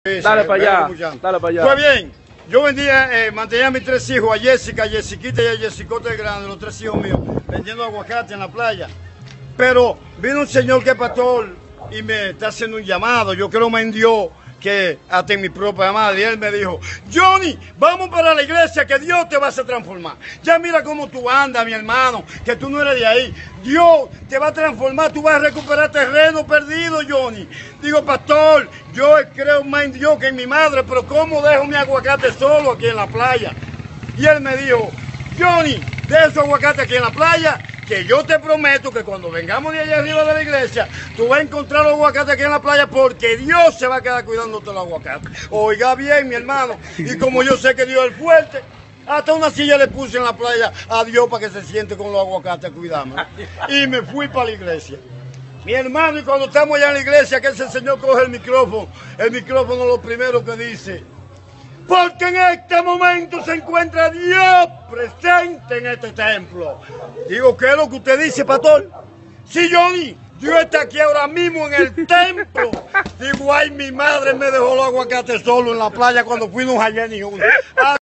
Dale para allá, dale para allá. Pues bien, yo mantenía a mis tres hijos, a Jessica, a Jessiquita y a Jessicota el Grande, los tres hijos míos, vendiendo aguacate en la playa. Pero vino un señor que es pastor y me está haciendo un llamado. Yo creo me Dios que hasta en mi propia madre. Y él me dijo: Johnny, vamos para la iglesia que Dios te va a hacer transformar. Ya mira cómo tú andas, mi hermano, que tú no eres de ahí. Dios te va a transformar, tú vas a recuperar terreno perdido, Johnny. Digo: pastor, yo creo más en Dios que en mi madre, pero ¿cómo dejo mi aguacate solo aquí en la playa? Y él me dijo: Johnny, deja su aguacate aquí en la playa, que yo te prometo que cuando vengamos de allá arriba de la iglesia, tú vas a encontrar los aguacates aquí en la playa, porque Dios se va a quedar cuidándote los aguacates. Oiga bien, mi hermano, y como yo sé que Dios es fuerte, hasta una silla le puse en la playa a Dios para que se siente con los aguacates cuidándome. Y me fui para la iglesia. Mi hermano, y cuando estamos allá en la iglesia, que ese señor coge el micrófono lo primero que dice: porque en este momento se encuentra Dios presente en este templo. Digo: ¿qué es lo que usted dice, pastor? Sí, Johnny, Dios está aquí ahora mismo en el templo. Digo: ay, mi madre me dejó los aguacates solo en la playa cuando fuimos allá ni uno.